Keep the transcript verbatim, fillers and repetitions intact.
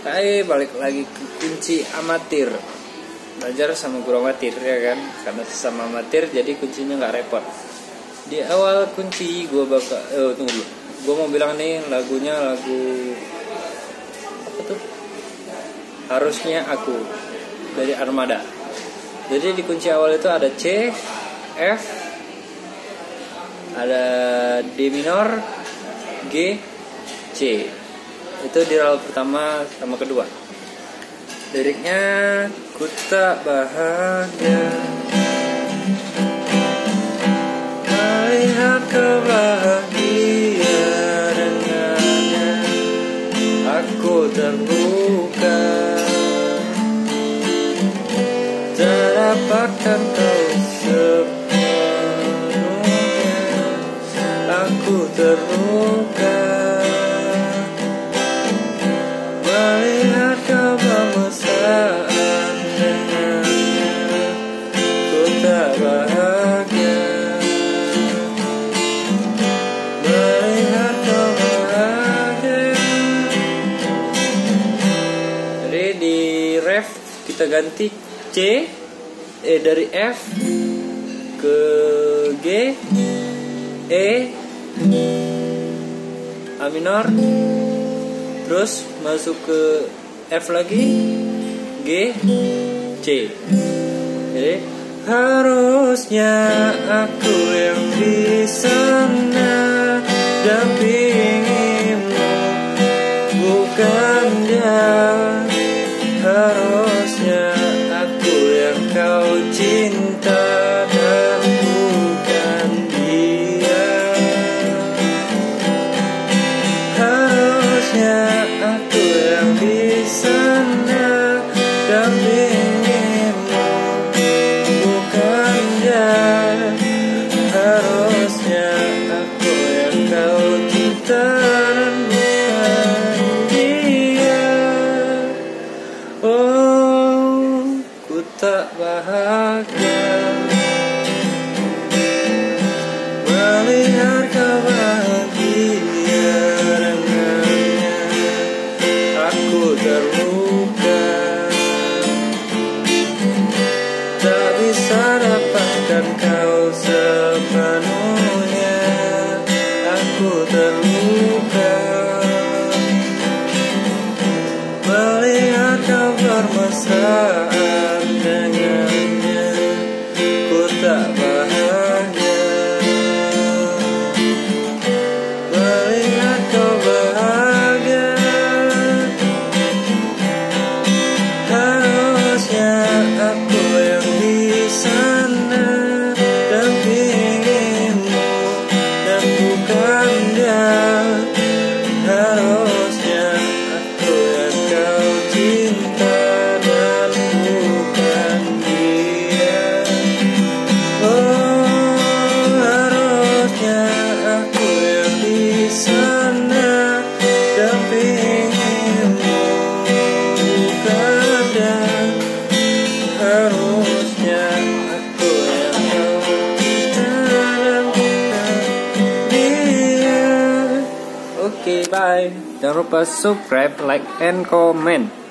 Hai, balik lagi ke kunci amatir. Belajar sama guru amatir ya kan. Karena sesama amatir jadi kuncinya gak repot. Di awal kunci gue bakal eh, tunggu dulu. Gue mau bilang nih lagunya lagu apa tuh? Harusnya Aku dari Armada. Jadi di kunci awal itu ada C, F, ada D minor, G, C. Itu di roll pertama sama kedua. Liriknya, ku tak bahagia melihat kau bahagia dengannya. Aku terluka tak dapatkan kau sepenuhnya. Aku terluka melihat kau bermesraan dengannya. Ku tak bahagia melihat kau bahagia. Jadi di ref kita ganti C, eh dari F ke G, E, A minor, terus masuk ke F lagi, G, C. Jadi harusnya aku yang di sana dampingimu, bukan dia. Harusnya aku yang kau cinta dan bukan dia. Harusnya aku yang di sana dampingimu, bukan dia. Harusnya aku yang kau cinta dan bukan dia. Oh, ku tak bahagia melihat kau bahagia dengannya. Aku terluka tak bisa dapatkan kau sepenuhnya. Aku terluka melihat kau bermesraan dengannya. Ku tak bahagia melihat kau bahagia. Harusnya aku yang di sana dampingimu dan bukan dia. Harusnya aku yang kau cinta dan bukan dia. Oh, harusnya aku yang di sana dampingimu, bukan dia. Harusnya aku yang kau cinta dan bukan dia. Oke, bye. Jangan lupa subscribe, like, and comment.